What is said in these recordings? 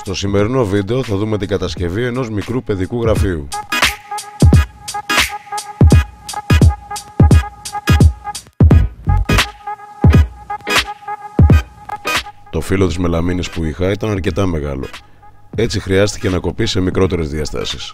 Στο σημερινό βίντεο θα δούμε την κατασκευή ενός μικρού παιδικού γραφείου. Το φύλλο της μελαμίνης που είχα ήταν αρκετά μεγάλο, έτσι χρειάστηκε να κοπεί σε μικρότερες διαστάσεις.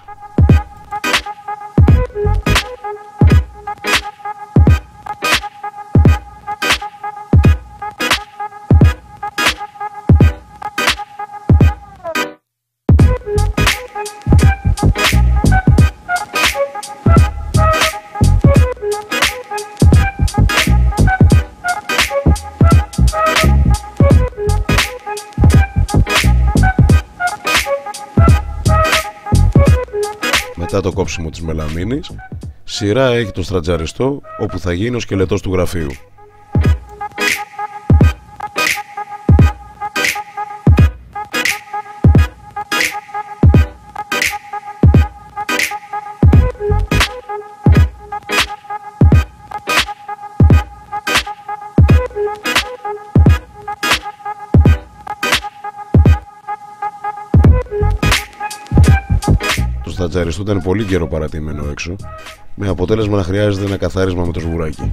Μετά το κόψιμο της μελαμίνης, σειρά έχει το στρατζαριστό όπου θα γίνει ο σκελετός του γραφείου. Το στρατζαριστό ήταν πολύ καιρό παρατημένο έξω, με αποτέλεσμα να χρειάζεται ένα καθάρισμα με το σβουράκι.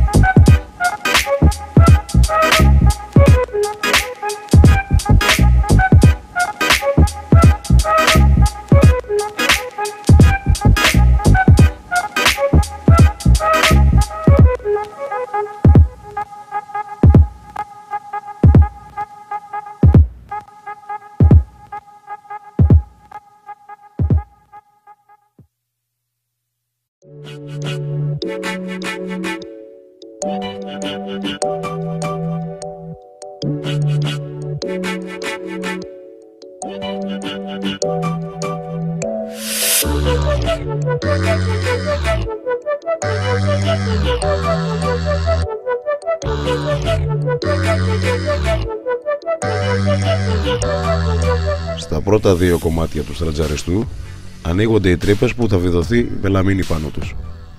Στα πρώτα δύο κομμάτια του στρατζαριστού ανοίγονται οι τρύπες που θα βιδωθεί η μελαμίνη πάνω τους.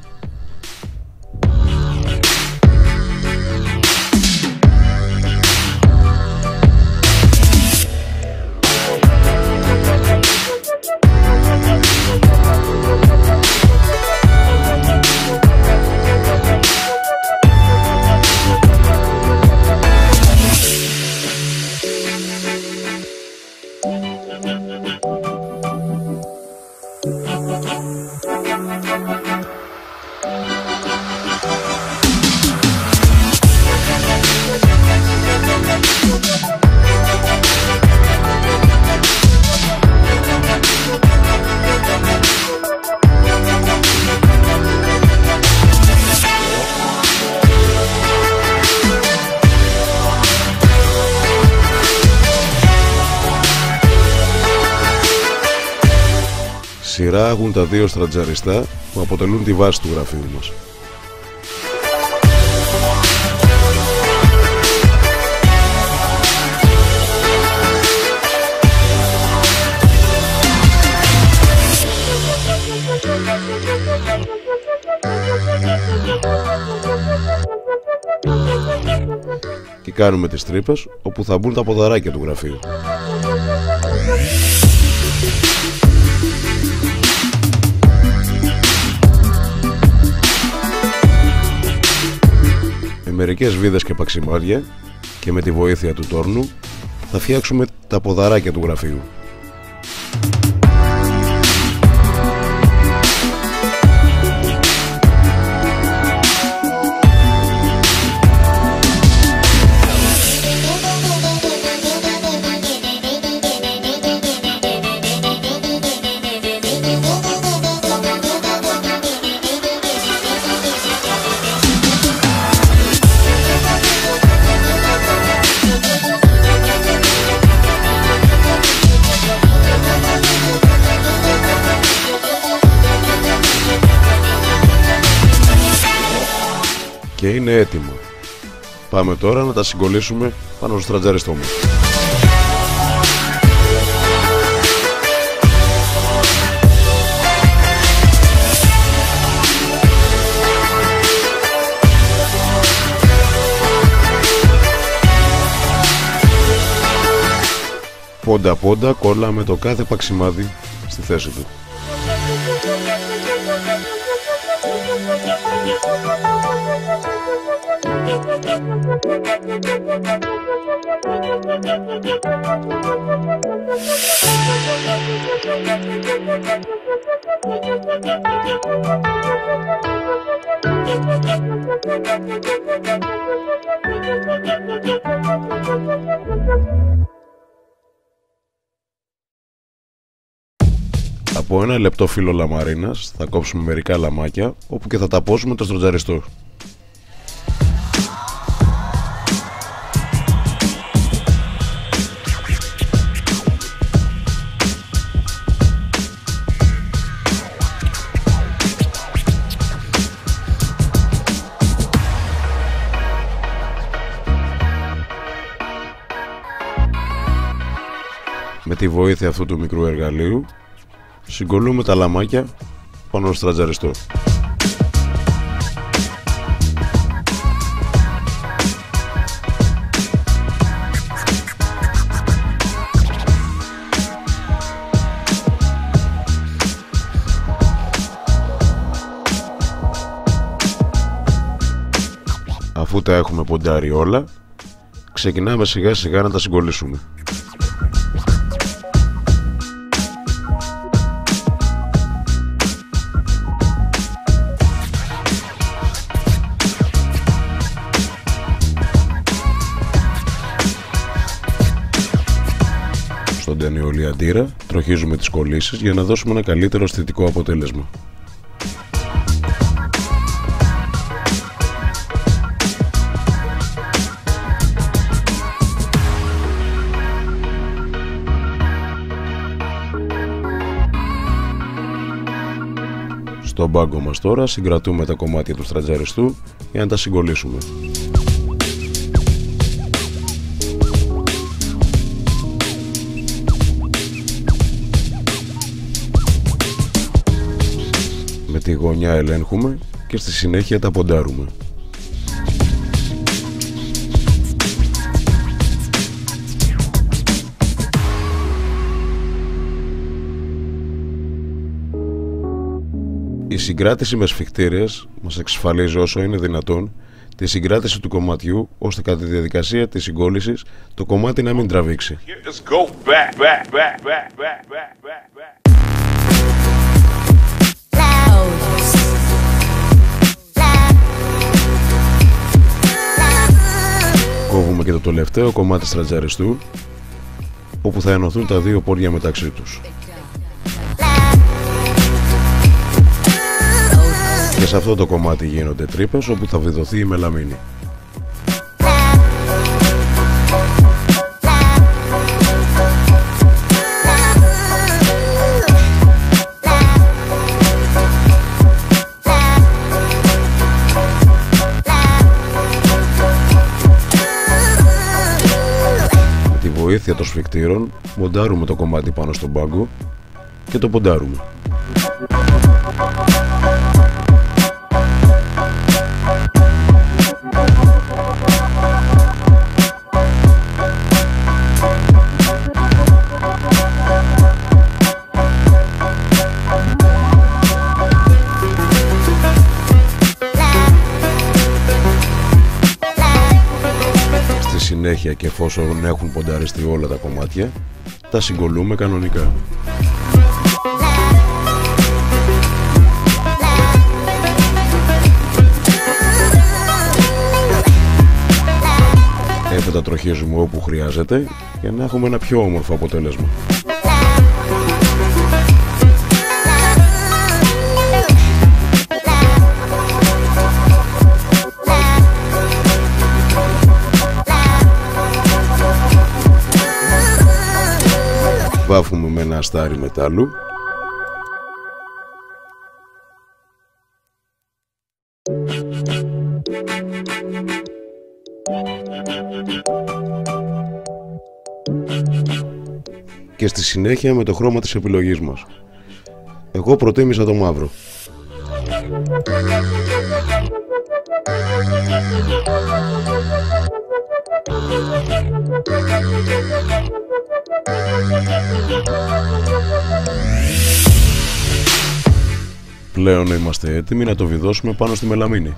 Σειρά έχουν τα δύο στρατζαριστά που αποτελούν τη βάση του γραφείου μας. Και κάνουμε τις τρύπες όπου θα μπουν τα ποδαράκια του γραφείου. Με μερικές βίδες και παξιμάδια και με τη βοήθεια του τόρνου θα φτιάξουμε τα ποδαράκια του γραφείου. Και είναι έτοιμο. Πάμε τώρα να τα συγκολλήσουμε πάνω στο στρατζαριστό μας. Πόντα-πόντα κόλλαμε το κάθε παξιμάδι στη θέση του. Από ένα λεπτό φύλλο λαμαρίνας θα κόψουμε μερικά λαμάκια, όπου και θα ταπώσουμε το στροτζαριστό. Με τη βοήθεια αυτού του μικρού εργαλείου συγκολλούμε τα λαμάκια πάνω στο στρατζαριστό. Αφού τα έχουμε ποντάρει όλα, ξεκινάμε σιγά σιγά να τα συγκολλήσουμε. Στον ταινιολή αντίρα τροχίζουμε τις κολλήσεις για να δώσουμε ένα καλύτερο αισθητικό αποτέλεσμα. Στον πάγκο μας τώρα συγκρατούμε τα κομμάτια του στρατζαριστού για να τα συγκολλήσουμε. Με τη γωνιά ελέγχουμε και στη συνέχεια τα ποντάρουμε. Η συγκράτηση με σφιχτήρες μας εξασφαλίζει όσο είναι δυνατόν τη συγκράτηση του κομματιού, ώστε κατά τη διαδικασία της συγκόλλησης το κομμάτι να μην τραβήξει. Κόβουμε και το τελευταίο κομμάτι στρατζαριστού, όπου θα ενωθούν τα δύο πόδια μεταξύ τους. Και σε αυτό το κομμάτι γίνονται τρύπες, όπου θα βιδωθεί η μελαμίνη. Με τη βοήθεια των σφιχτήρων μοντάρουμε το κομμάτι πάνω στον πάγκο και το ποντάρουμε. Συνέχεια και εφόσον έχουν πονταριστεί όλα τα κομμάτια, τα συγκολλούμε κανονικά. Έτσι τα τροχίζουμε όπου χρειάζεται για να έχουμε ένα πιο όμορφο αποτέλεσμα. Βάφουμε με ένα αστάρι μετάλλου . Και στη συνέχεια με το χρώμα της επιλογής μας. Εγώ προτίμησα το μαύρο. Πλέον είμαστε έτοιμοι να το βιδώσουμε πάνω στη μελαμίνη.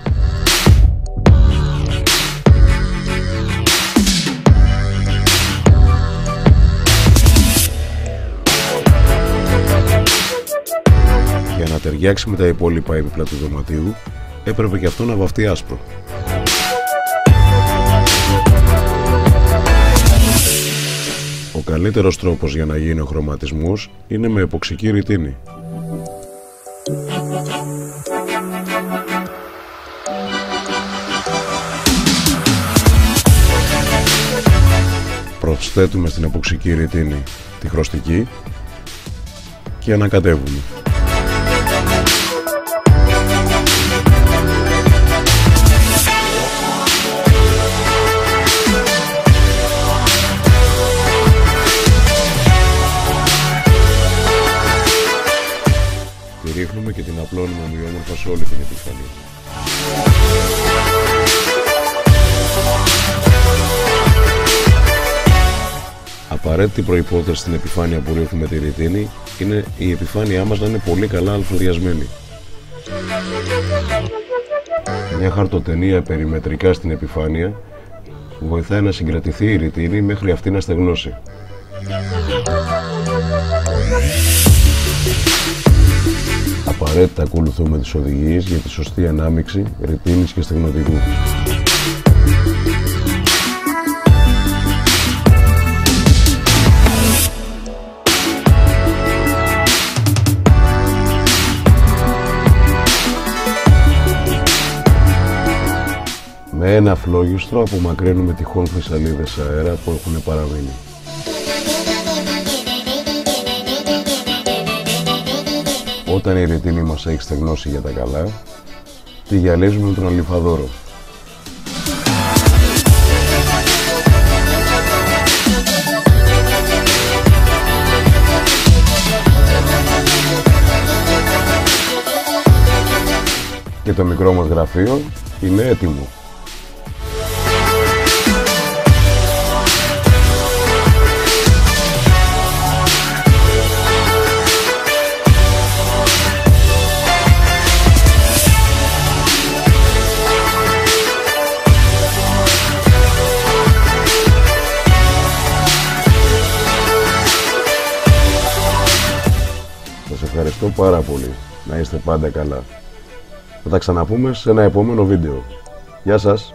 Για να ταιριάξει με τα υπόλοιπα έπιπλα του δωματίου, έπρεπε και αυτό να βαφτεί άσπρο. Ο καλύτερος τρόπος για να γίνει ο χρωματισμός είναι με εποξική ρητίνη. Προσθέτουμε στην εποξική ρητίνη τη χρωστική και ανακατεύουμε. Τη ρίχνουμε και την απλώνουμε ομοιόμορφα σε όλη την επιφάνεια. Απαραίτητη προϋπόθεση στην επιφάνεια που ρίχνουμε τη ρητίνη είναι η επιφάνειά μας να είναι πολύ καλά αλφαδιασμένη. Μια χαρτοτενία περιμετρικά στην επιφάνεια βοηθάει να συγκρατηθεί η ρητίνη μέχρι αυτή να στεγνώσει. Απαραίτητα ακολουθούμε τις οδηγίες για τη σωστή ανάμειξη ρητίνης και στεγνωτικού. Με ένα φλόγιστρο απομακρύνουμε τυχόν χρυσαλίδες αέρα που έχουν παραμείνει. Όταν η ρητίνη μας έχει στεγνώσει για τα καλά, τη γυαλίζουμε με τον αλιφαδόρο. Και το μικρό μας γραφείο είναι έτοιμο. Σας ευχαριστώ πάρα πολύ. Να είστε πάντα καλά. Θα τα ξαναπούμε σε ένα επόμενο βίντεο. Γεια σας!